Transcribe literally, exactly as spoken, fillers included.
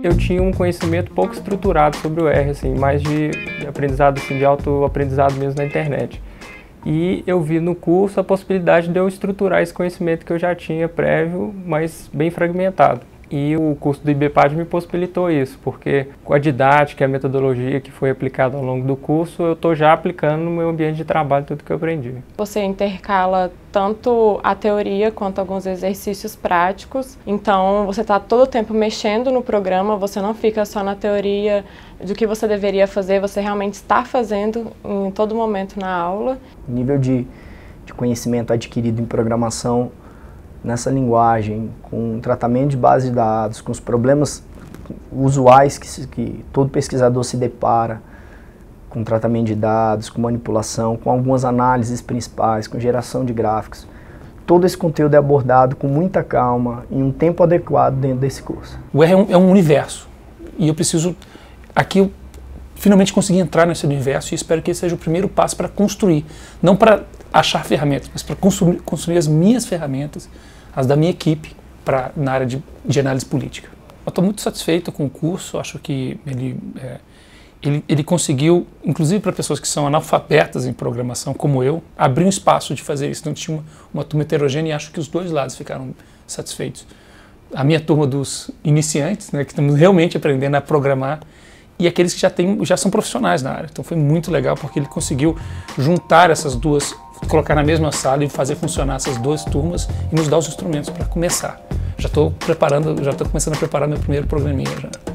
Eu tinha um conhecimento pouco estruturado sobre o R, assim, mais de aprendizado, assim, de autoaprendizado mesmo na internet. E eu vi no curso a possibilidade de eu estruturar esse conhecimento que eu já tinha prévio, mas bem fragmentado. E o curso do I B P A D me possibilitou isso, porque com a didática e a metodologia que foi aplicada ao longo do curso, eu estou já aplicando no meu ambiente de trabalho tudo que eu aprendi. Você intercala tanto a teoria quanto alguns exercícios práticos, então você está todo o tempo mexendo no programa, você não fica só na teoria do que você deveria fazer, você realmente está fazendo em todo momento na aula. O nível de, de conhecimento adquirido em programação nessa linguagem, com tratamento de base de dados, com os problemas usuais que, que todo pesquisador se depara, com tratamento de dados, com manipulação, com algumas análises principais, com geração de gráficos. Todo esse conteúdo é abordado com muita calma, em um tempo adequado dentro desse curso. O R é um, é um universo, e eu preciso, aqui eu finalmente consegui entrar nesse universo e espero que esse seja o primeiro passo para construir, não para achar ferramentas, mas para construir, construir as minhas ferramentas, as da minha equipe, pra, na área de, de análise política. Eu estou muito satisfeito com o curso, acho que ele, é, ele, ele conseguiu, inclusive para pessoas que são analfabetas em programação, como eu, abrir um espaço de fazer isso. Então tinha uma, uma turma heterogênea e acho que os dois lados ficaram satisfeitos. A minha turma dos iniciantes, né, que estamos realmente aprendendo a programar, e aqueles que já, tem, já são profissionais na área. Então foi muito legal porque ele conseguiu juntar essas duas, colocar na mesma sala e fazer funcionar essas duas turmas e nos dar os instrumentos para começar. Já estou preparando, já estou começando a preparar meu primeiro programinha já.